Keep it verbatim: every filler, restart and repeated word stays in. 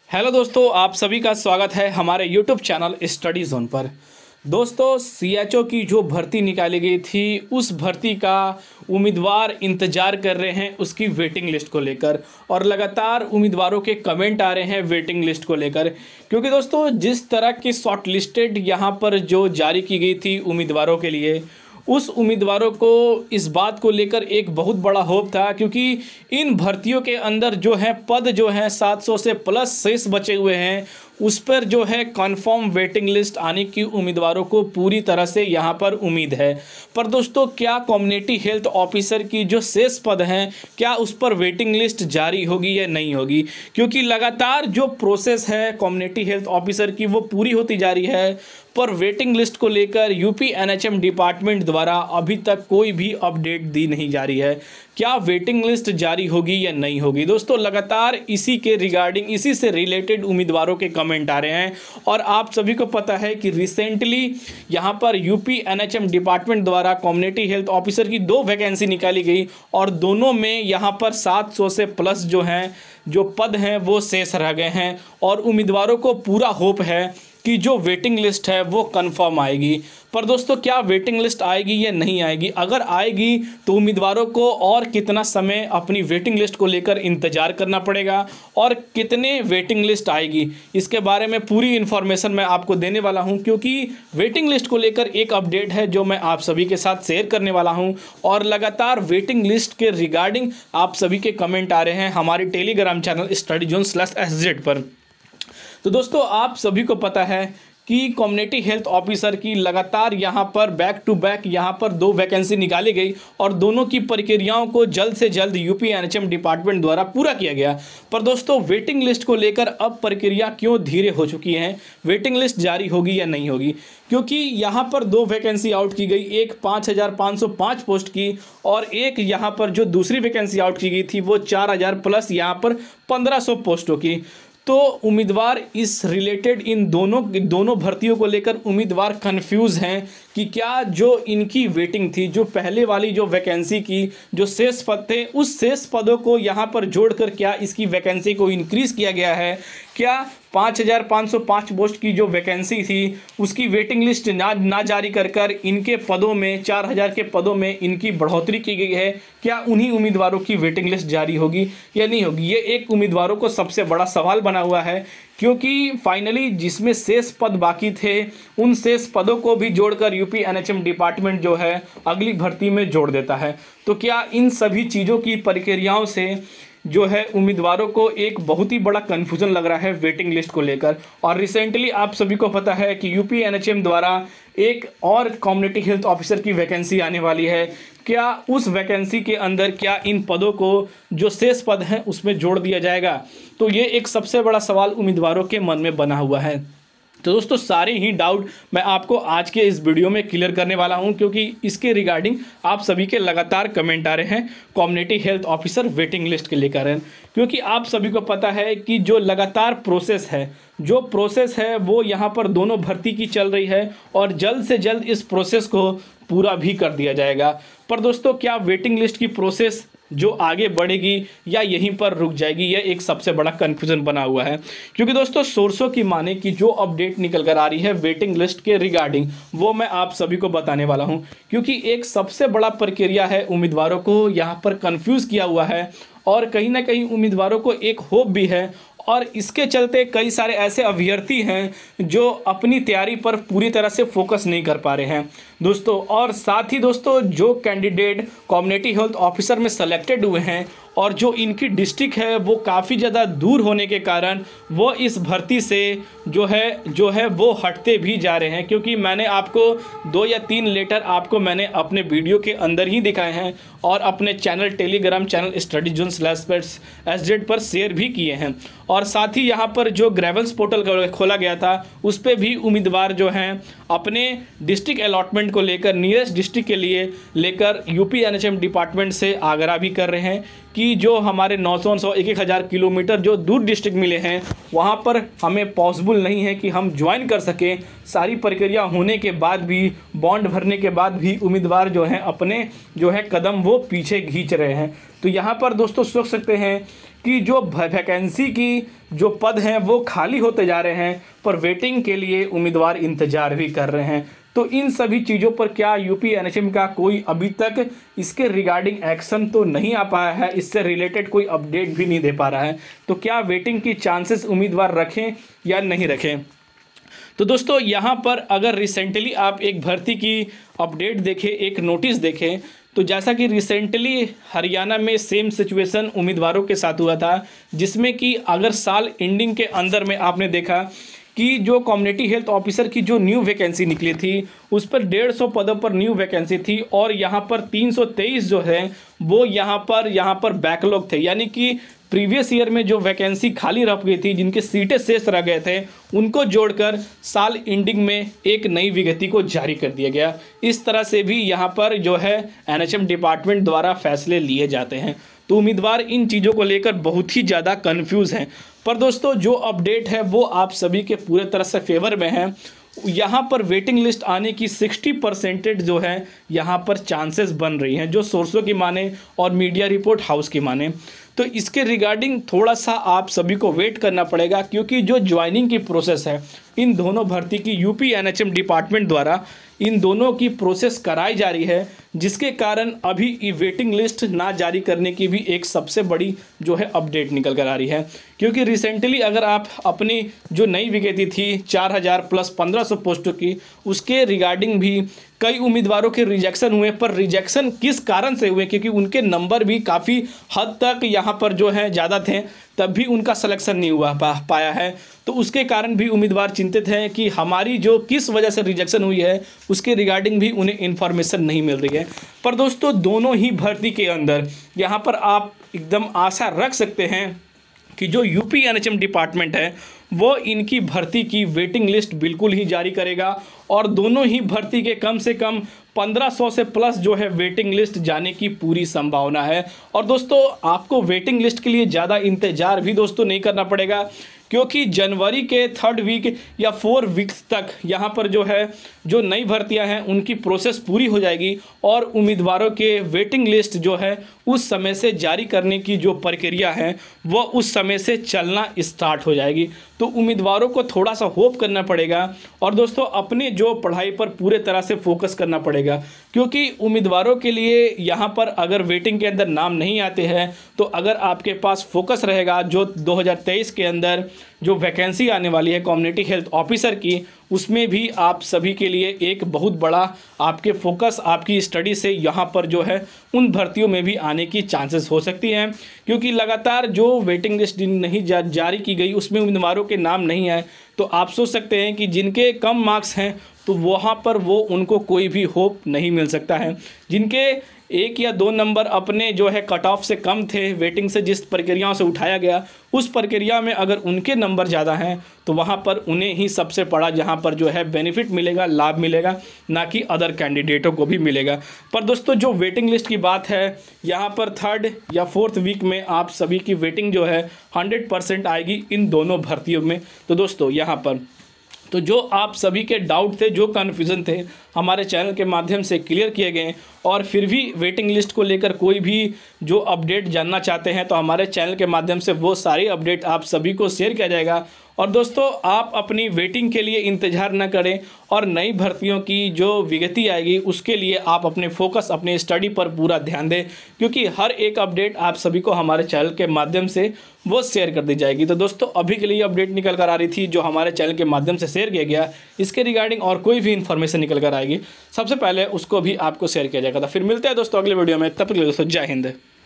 Hello दोस्तों, आप सभी का स्वागत है हमारे यूट्यूब चैनल स्टडी जोन पर। दोस्तों, सीएचओ की जो भर्ती निकाली गई थी उस भर्ती का उम्मीदवार इंतजार कर रहे हैं उसकी वेटिंग लिस्ट को लेकर, और लगातार उम्मीदवारों के कमेंट आ रहे हैं वेटिंग लिस्ट को लेकर। क्योंकि दोस्तों, जिस तरह की शॉर्ट लिस्टेड यहाँ पर जो जारी की गई थी उम्मीदवारों के लिए, उस उम्मीदवारों को इस बात को लेकर एक बहुत बड़ा होप था, क्योंकि इन भर्तियों के अंदर जो है पद जो है सात सौ से प्लस शेष बचे हुए हैं, उस पर जो है कंफर्म वेटिंग लिस्ट आने की उम्मीदवारों को पूरी तरह से यहाँ पर उम्मीद है। पर दोस्तों, क्या कम्युनिटी हेल्थ ऑफिसर की जो शेष पद हैं, क्या उस पर वेटिंग लिस्ट जारी होगी या नहीं होगी? क्योंकि लगातार जो प्रोसेस है कम्युनिटी हेल्थ ऑफिसर की वो पूरी होती जा रही है, पर वेटिंग लिस्ट को लेकर यूपी एनएचएम डिपार्टमेंट द्वारा अभी तक कोई भी अपडेट दी नहीं जा रही है। क्या वेटिंग लिस्ट जारी होगी या नहीं होगी? दोस्तों, लगातार इसी के रिगार्डिंग, इसी से रिलेटेड उम्मीदवारों के कमेंट आ रहे हैं। और आप सभी को पता है कि रिसेंटली यहाँ पर यूपी एनएचएम डिपार्टमेंट द्वारा कम्युनिटी हेल्थ ऑफिसर की दो वैकेंसी निकाली गई, और दोनों में यहाँ पर सात सौ से प्लस जो हैं जो पद हैं वो शेष रह गए हैं, और उम्मीदवारों को पूरा होप है कि जो वेटिंग लिस्ट है वो कंफर्म आएगी। पर दोस्तों, क्या वेटिंग लिस्ट आएगी या नहीं आएगी? अगर आएगी तो उम्मीदवारों को और कितना समय अपनी वेटिंग लिस्ट को लेकर इंतजार करना पड़ेगा, और कितने वेटिंग लिस्ट आएगी, इसके बारे में पूरी इन्फॉर्मेशन मैं आपको देने वाला हूं। क्योंकि वेटिंग लिस्ट को लेकर एक अपडेट है जो मैं आप सभी के साथ शेयर करने वाला हूं, और लगातार वेटिंग लिस्ट के रिगार्डिंग आप सभी के कमेंट आ रहे हैं हमारे Telegram channel study zone slash S Z पर। तो दोस्तों, आप सभी को पता है कि कम्युनिटी हेल्थ ऑफिसर की लगातार यहाँ पर बैक टू बैक यहाँ पर दो वैकेंसी निकाली गई, और दोनों की प्रक्रियाओं को जल्द से जल्द यूपी एनएचएम डिपार्टमेंट द्वारा पूरा किया गया। पर दोस्तों, वेटिंग लिस्ट को लेकर अब प्रक्रिया क्यों धीरे हो चुकी है? वेटिंग लिस्ट जारी होगी या नहीं होगी? क्योंकि यहाँ पर दो वैकेंसी आउट की गई, एक पाँच हज़ार पाँच सौ पाँच पोस्ट की, और एक यहाँ पर जो दूसरी वैकेंसी आउट की गई थी वो चार हज़ार प्लस यहाँ पर पंद्रह सौ पोस्टों की। तो उम्मीदवार इस रिलेटेड इन दोनों दोनों भर्तियों को लेकर उम्मीदवार कंफ्यूज हैं कि क्या जो इनकी वेटिंग थी, जो पहले वाली जो वैकेंसी की जो शेष पद थे, उस शेष पदों को यहाँ पर जोड़कर क्या इसकी वैकेंसी को इंक्रीज़ किया गया है? क्या पाँच हज़ार पाँच सौ पाँच पोस्ट की जो वैकेंसी थी उसकी वेटिंग लिस्ट ना ना जारी कर कर इनके पदों में चार हज़ार के पदों में इनकी बढ़ोतरी की गई है? क्या उन्हीं उम्मीदवारों की वेटिंग लिस्ट जारी होगी या नहीं होगी? ये एक उम्मीदवारों को सबसे बड़ा सवाल बना हुआ है, क्योंकि फाइनली जिसमें शेष पद बाकी थे उन शेष पदों को भी जोड़कर यूपी एनएचएम डिपार्टमेंट जो है अगली भर्ती में जोड़ देता है। तो क्या इन सभी चीज़ों की प्रक्रियाओं से जो है उम्मीदवारों को एक बहुत ही बड़ा कन्फ्यूजन लग रहा है वेटिंग लिस्ट को लेकर? और रिसेंटली आप सभी को पता है कि यूपी एनएचएम द्वारा एक और कम्युनिटी हेल्थ ऑफिसर की वैकेंसी आने वाली है। क्या उस वैकेंसी के अंदर क्या इन पदों को जो शेष पद हैं उसमें जोड़ दिया जाएगा? तो ये एक सबसे बड़ा सवाल उम्मीदवारों के मन में बना हुआ है। तो दोस्तों, सारे ही डाउट मैं आपको आज के इस वीडियो में क्लियर करने वाला हूं, क्योंकि इसके रिगार्डिंग आप सभी के लगातार कमेंट आ रहे हैं community health officer waiting list के लेकर। क्योंकि आप सभी को पता है कि जो लगातार प्रोसेस है जो प्रोसेस है वो यहाँ पर दोनों भर्ती की चल रही है, और जल्द से जल्द इस प्रोसेस को पूरा भी कर दिया जाएगा। पर दोस्तों, क्या वेटिंग लिस्ट की प्रोसेस जो आगे बढ़ेगी या यहीं पर रुक जाएगी? यह एक सबसे बड़ा कन्फ्यूजन बना हुआ है। क्योंकि दोस्तों, सोर्सों की माने कि जो अपडेट निकल कर आ रही है वेटिंग लिस्ट के रिगार्डिंग, वो मैं आप सभी को बताने वाला हूं। क्योंकि एक सबसे बड़ा प्रक्रिया है, उम्मीदवारों को यहाँ पर कन्फ्यूज किया हुआ है, और कहीं ना कहीं उम्मीदवारों को एक होप भी है, और इसके चलते कई सारे ऐसे अभ्यर्थी हैं जो अपनी तैयारी पर पूरी तरह से फोकस नहीं कर पा रहे हैं दोस्तों। और साथ ही दोस्तों, जो कैंडिडेट कम्युनिटी हेल्थ ऑफिसर में सेलेक्टेड हुए हैं और जो इनकी डिस्ट्रिक्ट है वो काफ़ी ज़्यादा दूर होने के कारण वो इस भर्ती से जो है जो है वो हटते भी जा रहे हैं। क्योंकि मैंने आपको दो या तीन लेटर आपको मैंने अपने वीडियो के अंदर ही दिखाए हैं, और अपने channel Telegram channel study zone slash S Z पर शेयर भी किए हैं। और साथ ही यहाँ पर जो ग्रेवल्स पोर्टल खोला गया था उस पर भी उम्मीदवार जो हैं अपने डिस्ट्रिक्ट अलॉटमेंट को लेकर नियरेस्ट डिस्ट्रिक्ट के लिए लेकर यूपी एनएचएम डिपार्टमेंट से आग्रह भी कर रहे हैं कि जो हमारे नौ सौ सौ एक एक हज़ार किलोमीटर जो दूर डिस्ट्रिक्ट मिले हैं वहाँ पर हमें पॉसिबल नहीं है कि हम ज्वाइन कर सकें। सारी प्रक्रिया होने के बाद भी, बॉन्ड भरने के बाद भी उम्मीदवार जो हैं अपने जो है कदम वो पीछे खींच रहे हैं। तो यहाँ पर दोस्तों सोच सकते हैं कि जो वैकेंसी की जो पद हैं वो खाली होते जा रहे हैं, पर वेटिंग के लिए उम्मीदवार इंतजार भी कर रहे हैं। तो इन सभी चीज़ों पर क्या यूपी एनएचएम का कोई अभी तक इसके रिगार्डिंग एक्शन तो नहीं आ पाया है, इससे रिलेटेड कोई अपडेट भी नहीं दे पा रहा है। तो क्या वेटिंग की चांसेस उम्मीदवार रखें या नहीं रखें? तो दोस्तों यहाँ पर अगर रिसेंटली आप एक भर्ती की अपडेट देखें, एक नोटिस देखें, तो जैसा कि रिसेंटली हरियाणा में सेम सिचुएशन उम्मीदवारों के साथ हुआ था, जिसमें कि अगर साल एंडिंग के अंदर में आपने देखा कि जो कम्युनिटी हेल्थ ऑफिसर की जो न्यू वैकेंसी निकली थी उस पर डेढ़ सौ पदों पर न्यू वैकेंसी थी, और यहाँ पर तीन सौ तेईस जो है वो यहाँ पर यहाँ पर बैकलॉग थे, यानी कि प्रीवियस ईयर में जो वैकेंसी खाली रह गई थी, जिनके सीटें शेष रह गए थे, उनको जोड़कर साल एंडिंग में एक नई विज्ञप्ति को जारी कर दिया गया। इस तरह से भी यहाँ पर जो है एनएचएम डिपार्टमेंट द्वारा फैसले लिए जाते हैं। तो उम्मीदवार इन चीज़ों को लेकर बहुत ही ज़्यादा कन्फ्यूज़ हैं। पर दोस्तों जो अपडेट है वो आप सभी के पूरे तरह से फेवर में है। यहाँ पर वेटिंग लिस्ट आने की साठ परसेंटेज जो है यहाँ पर चांसेस बन रही हैं, जो सोर्सों की माने और मीडिया रिपोर्ट हाउस की माने। तो इसके रिगार्डिंग थोड़ा सा आप सभी को वेट करना पड़ेगा, क्योंकि जो ज्वाइनिंग की प्रोसेस है इन दोनों भर्ती की यूपी एनएचएम डिपार्टमेंट द्वारा इन दोनों की प्रोसेस कराई जा रही है, जिसके कारण अभी वेटिंग लिस्ट ना जारी करने की भी एक सबसे बड़ी जो है अपडेट निकल कर आ रही है। क्योंकि रिसेंटली अगर आप अपनी जो नई विज्ञप्ति थी चार हज़ार प्लस पंद्रह सौ पोस्टों की, उसके रिगार्डिंग भी कई उम्मीदवारों के रिजेक्शन हुए। पर रिजेक्शन किस कारण से हुए? क्योंकि उनके नंबर भी काफ़ी हद तक यहाँ पर जो है ज़्यादा थे, तब भी उनका सिलेक्शन नहीं हुआ पा, पाया है। तो उसके कारण भी उम्मीदवार चिंतित हैं कि हमारी जो किस वजह से रिजेक्शन हुई है उसके रिगार्डिंग भी उन्हें इन्फॉर्मेशन नहीं मिल रही है। पर दोस्तों दोनों ही भर्ती के अंदर यहाँ पर आप एकदम आशा रख सकते हैं कि जो यूपी एनएचएम डिपार्टमेंट है वो इनकी भर्ती की वेटिंग लिस्ट बिल्कुल ही जारी करेगा, और दोनों ही भर्ती के कम से कम पंद्रह सौ से प्लस जो है वेटिंग लिस्ट जाने की पूरी संभावना है। और दोस्तों आपको वेटिंग लिस्ट के लिए ज़्यादा इंतजार भी दोस्तों नहीं करना पड़ेगा, क्योंकि जनवरी के थर्ड वीक या फोर वीक्स तक यहाँ पर जो है जो नई भर्तियां हैं उनकी प्रोसेस पूरी हो जाएगी, और उम्मीदवारों के वेटिंग लिस्ट जो है उस समय से जारी करने की जो प्रक्रिया है वो उस समय से चलना स्टार्ट हो जाएगी। तो उम्मीदवारों को थोड़ा सा होप करना पड़ेगा, और दोस्तों अपने जो पढ़ाई पर पूरे तरह से फोकस करना पड़ेगा, क्योंकि उम्मीदवारों के लिए यहाँ पर अगर वेटिंग के अंदर नाम नहीं आते हैं तो अगर आपके पास फोकस रहेगा जो दो हज़ार तेईस के अंदर जो वैकेंसी आने वाली है कम्युनिटी हेल्थ ऑफिसर की, उसमें भी आप सभी के लिए एक बहुत बड़ा आपके फोकस आपकी स्टडी से यहाँ पर जो है उन भर्तियों में भी आने की चांसेस हो सकती हैं। क्योंकि लगातार जो वेटिंग लिस्ट नहीं जा, जारी की गई उसमें उम्मीदवारों के नाम नहीं आए, तो आप सोच सकते हैं कि जिनके कम मार्क्स हैं तो वहाँ पर वो उनको कोई भी होप नहीं मिल सकता है। जिनके एक या दो नंबर अपने जो है कट ऑफ से कम थे, वेटिंग से जिस प्रक्रियाओं से उठाया गया उस प्रक्रिया में अगर उनके नंबर ज़्यादा हैं तो वहाँ पर उन्हें ही सबसे बड़ा जहाँ पर जो है बेनिफिट मिलेगा, लाभ मिलेगा, ना कि अदर कैंडिडेटों को भी मिलेगा। पर दोस्तों जो वेटिंग लिस्ट की बात है यहाँ पर थर्ड या फोर्थ वीक में आप सभी की वेटिंग जो है हंड्रेड परसेंट आएगी इन दोनों भर्तियों में। तो दोस्तों यहाँ पर तो जो आप सभी के डाउट थे, जो कन्फ्यूज़न थे, हमारे चैनल के माध्यम से क्लियर किए गए। और फिर भी वेटिंग लिस्ट को लेकर कोई भी जो अपडेट जानना चाहते हैं तो हमारे चैनल के माध्यम से वो सारी अपडेट आप सभी को शेयर किया जाएगा। और दोस्तों आप अपनी वेटिंग के लिए इंतज़ार न करें, और नई भर्तियों की जो विज्ञप्ति आएगी उसके लिए आप अपने फोकस अपने स्टडी पर पूरा ध्यान दें, क्योंकि हर एक अपडेट आप सभी को हमारे चैनल के माध्यम से वो शेयर कर दी जाएगी। तो दोस्तों अभी के लिए अपडेट निकल कर आ रही थी जो हमारे चैनल के माध्यम से शेयर किया गया। इसके रिगार्डिंग और कोई भी इन्फॉर्मेशन निकल कर आएगी सबसे पहले उसको भी आपको शेयर किया जाएगा। तो फिर मिलते हैं दोस्तों अगले वीडियो में, तब तक के लिए दोस्तों जय हिंद।